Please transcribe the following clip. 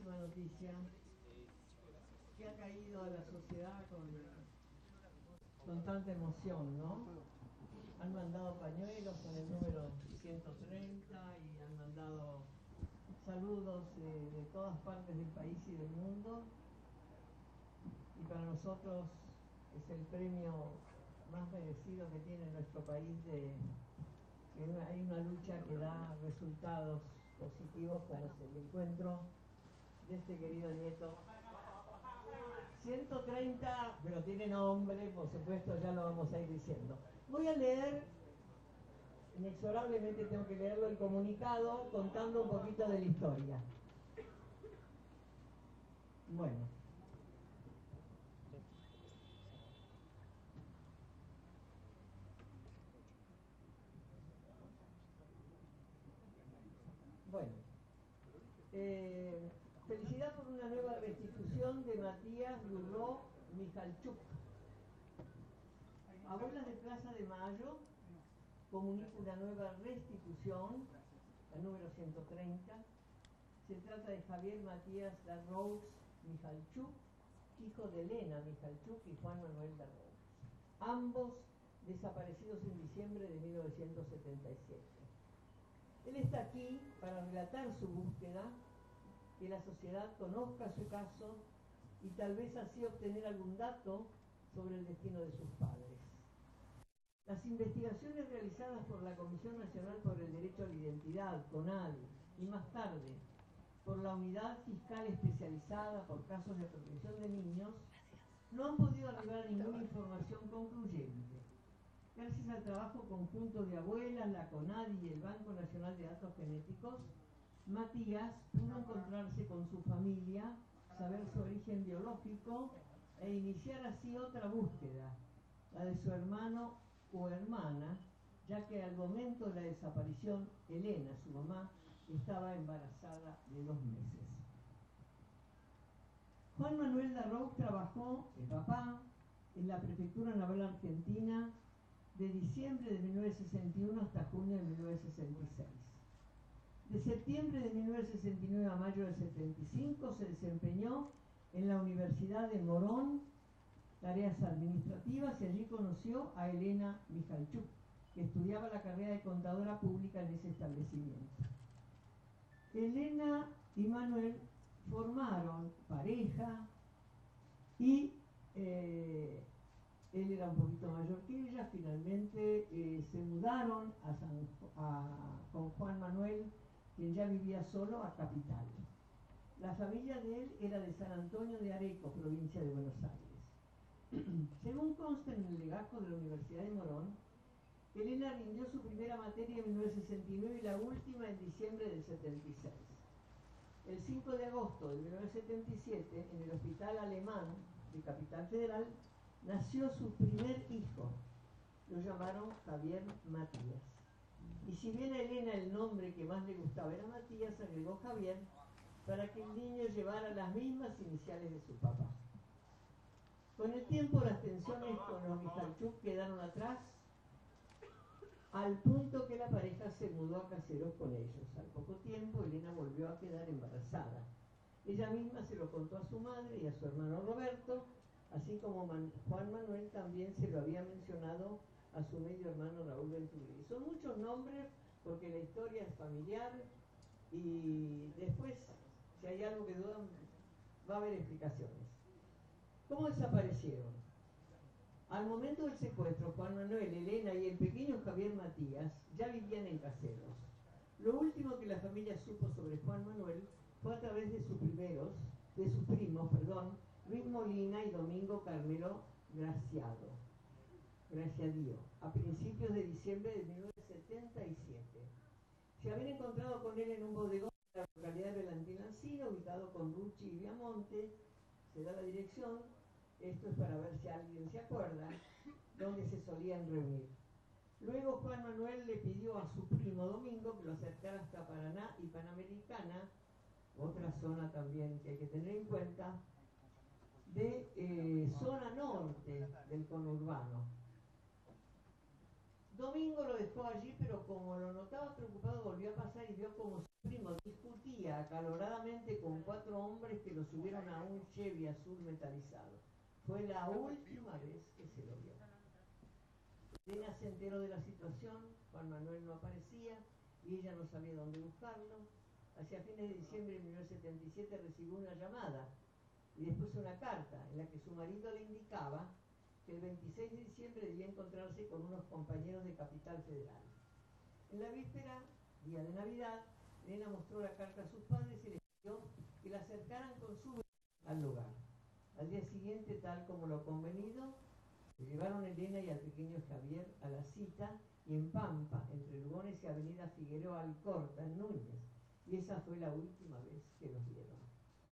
gravísima noticia que ha caído a la sociedad con tanta emoción, ¿no? Han mandado pañuelos con el número 130 y han mandado saludos de todas partes del país y del mundo. Y para nosotros es el premio más merecido que tiene nuestro país que hay una lucha que da resultados positivos como es el encuentro de este querido nieto. 130, pero tiene nombre, por supuesto, ya lo vamos a ir diciendo. Voy a leer, inexorablemente tengo que leerlo, el comunicado contando un poquito de la historia. Bueno. Bueno. Felicidad por una nueva restitución de Matías Luró Michalchuk. Abuelas de Plaza de Mayo comunica una nueva restitución, la número 130. Se trata de Javier Matías Darroux Michalchuk, hijo de Elena Michalchuk y Juan Manuel Darroux, ambos desaparecidos en diciembre de 1977. Él está aquí para relatar su búsqueda, que la sociedad conozca su caso y tal vez así obtener algún dato sobre el destino de sus padres. Las investigaciones realizadas por la Comisión Nacional por el Derecho a la Identidad, CONADI, y más tarde por la Unidad Fiscal Especializada por Casos de Protección de Niños, no han podido arribar a ninguna información concluyente. Gracias al trabajo conjunto de abuelas, la CONADI y el Banco Nacional de Datos Genéticos, Matías pudo encontrarse con su familia, saber su origen biológico e iniciar así otra búsqueda, la de su hermano o hermana, ya que al momento de la desaparición, Elena, su mamá, estaba embarazada de 2 meses. Juan Manuel Darroux trabajó, el papá, en la Prefectura Naval Argentina de diciembre de 1961 hasta junio de 1966. De septiembre de 1969 a mayo del 75 se desempeñó en la Universidad de Morón, tareas administrativas, y allí conoció a Elena Michalchuk, que estudiaba la carrera de contadora pública en ese establecimiento. Elena y Manuel formaron pareja y él era un poquito mayor que ella. Finalmente se mudaron con Juan Manuel, quien ya vivía solo, a Capital. La familia de él era de San Antonio de Areco, provincia de Buenos Aires. Según consta en el legajo de la Universidad de Morón, Elena rindió su primera materia en 1969 y la última en diciembre del 76. El 5 de agosto de 1977, en el Hospital Alemán de Capital Federal, nació su primer hijo. Lo llamaron Javier Matías. Y si bien a Elena el nombre que más le gustaba era Matías, agregó Javier para que el niño llevara las mismas iniciales de su papá. Con el tiempo las tensiones con los Michalchuk quedaron atrás, al punto que la pareja se mudó a Caseros con ellos. Al poco tiempo Elena volvió a quedar embarazada. Ella misma se lo contó a su madre y a su hermano Roberto, así como Juan Manuel también se lo había mencionado a su medio hermano Raúl Venturelli. Son muchos nombres porque la historia es familiar y después, si hay algo que dudan, va a haber explicaciones. ¿Cómo desaparecieron? Al momento del secuestro, Juan Manuel, Elena y el pequeño Javier Matías ya vivían en Caseros. Lo último que la familia supo sobre Juan Manuel fue a través de sus primos, Luis Molina y Domingo Carmelo Graciadío, a principios de diciembre de 1977. Se habían encontrado con él en un bodegón de la localidad de Valentín-Lancino, ubicado con Rucci y Viamonte. Se da la dirección, esto es para ver si alguien se acuerda, donde se solían reunir. Luego Juan Manuel le pidió a su primo Domingo que lo acercara hasta Paraná y Panamericana, otra zona también que hay que tener en cuenta, de zona norte del conurbano. Domingo lo dejó allí, pero como lo notaba preocupado, volvió a pasar y vio como su primo primo discutía acaloradamente con 4 hombres que lo subieron a un Chevy azul metalizado. Fue la última vez que se lo vio. Elena se enteró de la situación, Juan Manuel no aparecía y ella no sabía dónde buscarlo. Hacia fines de diciembre de 1977 recibió una llamada y después una carta en la que su marido le indicaba que el 26 de diciembre debía encontrarse con unos compañeros de Capital Federal. En la víspera, día de Navidad, Elena mostró la carta a sus padres y les pidió que la acercaran con su bebé al lugar. Al día siguiente, tal como lo convenido, se llevaron a Elena y al pequeño Javier a la cita y en Pampa, entre Lugones y Avenida Figueroa Alcorta, en Núñez. Y esa fue la última vez que los vieron.